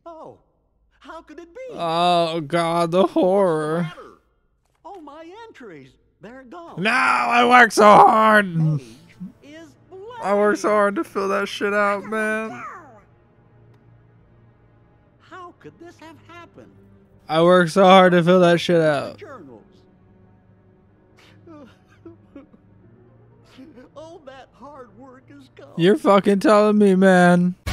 Oh, how could it be? Oh God, the horror. Oh, my entries. They're gone. No, I worked so hard. Page is blank. I worked so hard to fill that shit out, man. How could this have happened? I worked so hard to fill that shit out. Journals. All that hard work is gone. You're fucking telling me, man.